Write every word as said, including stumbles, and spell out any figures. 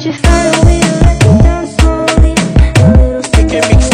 you follow me, let me down slowly. A little